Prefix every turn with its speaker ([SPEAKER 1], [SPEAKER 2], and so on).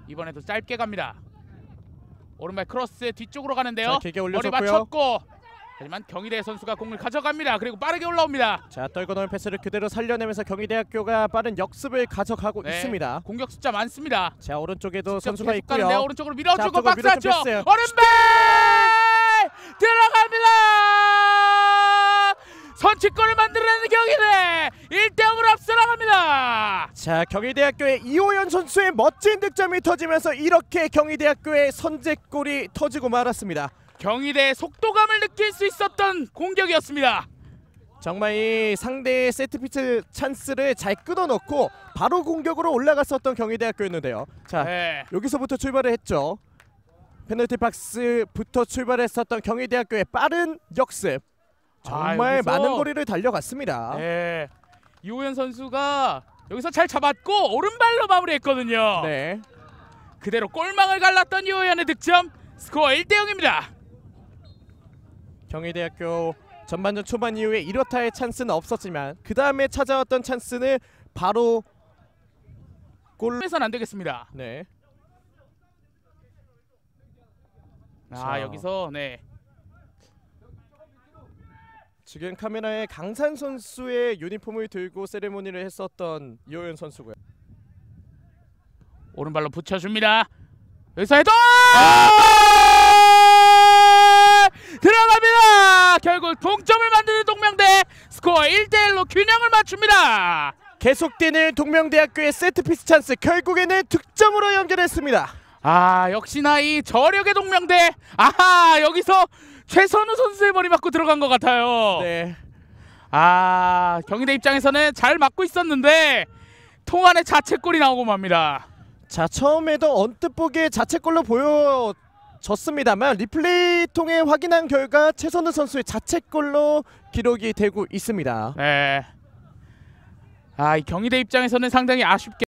[SPEAKER 1] 이번에도 짧게 갑니다. 오른발 크로스 뒤쪽으로 가는데요.
[SPEAKER 2] 자, 길게
[SPEAKER 1] 머리
[SPEAKER 2] 올려줬고요.
[SPEAKER 1] 맞췄고 하지만 경희대 선수가 공을 가져갑니다. 그리고 빠르게 올라옵니다.
[SPEAKER 2] 자, 떨고 넣은 패스를 그대로 살려내면서 경희대학교가 빠른 역습을 가져가고 있습니다.
[SPEAKER 1] 공격 숫자 많습니다.
[SPEAKER 2] 자, 오른쪽에도 선수가
[SPEAKER 1] 계속
[SPEAKER 2] 있고요.
[SPEAKER 1] 가는데요. 오른쪽으로 밀어주고
[SPEAKER 2] 앞쪽으로
[SPEAKER 1] 박스 안쪽
[SPEAKER 2] 밀어준 패스.
[SPEAKER 1] 오른발 들어갑니다. 선취골을 만들어내는 경희대 1대0으로 앞서 나갑니다.
[SPEAKER 2] 자, 경희대학교의 이호연 선수의 멋진 득점이 터지면서 이렇게 경희대학교의 선제골이 터지고 말았습니다.
[SPEAKER 1] 경희대의 속도감을 느낄 수 있었던 공격이었습니다.
[SPEAKER 2] 정말 이 상대의 세트피스 찬스를 잘 끊어놓고 바로 공격으로 올라갔었던 경희대학교였는데요. 자, 여기서부터 출발을 했죠. 페널티 박스부터 출발했었던 경희대학교의 빠른 역습. 정말 많은 거리를 달려갔습니다.
[SPEAKER 1] 네. 이호연 선수가 여기서 잘 잡았고 오른발로 마무리했거든요.
[SPEAKER 2] 네.
[SPEAKER 1] 그대로 골망을 갈랐던 이호연의 득점. 스코어 1대0입니다.
[SPEAKER 2] 경희대학교 전반전 초반 이후에 1호타의 찬스는 없었지만 그 다음에 찾아왔던 찬스는 바로
[SPEAKER 1] 골에서는 안 되겠습니다.
[SPEAKER 2] 네.
[SPEAKER 1] 여기서
[SPEAKER 2] 지금 카메라에 강산 선수의 유니폼을 들고 세레모니를 했었던 이호연 선수고요.
[SPEAKER 1] 오른발로 붙여줍니다. 여기서 헤더! 들어갑니다. 결국 동점을 만드는 동명대 스코어 1대1로 균형을 맞춥니다.
[SPEAKER 2] 계속되는 동명대학교의 세트피스 찬스 결국에는 득점으로 연결했습니다.
[SPEAKER 1] 역시나 이 저력의 동명대. 여기서 최선우 선수의 머리 맞고 들어간 것 같아요.
[SPEAKER 2] 네.
[SPEAKER 1] 경희대 입장에서는 잘 맞고 있었는데 통안의 자책골이 나오고 맙니다.
[SPEAKER 2] 자, 처음에도 언뜻 보기에 자책골로 보여졌습니다만 리플레이 통해 확인한 결과 최선우 선수의 자책골로 기록이 되고 있습니다.
[SPEAKER 1] 네. 이 경희대 입장에서는 상당히 아쉽게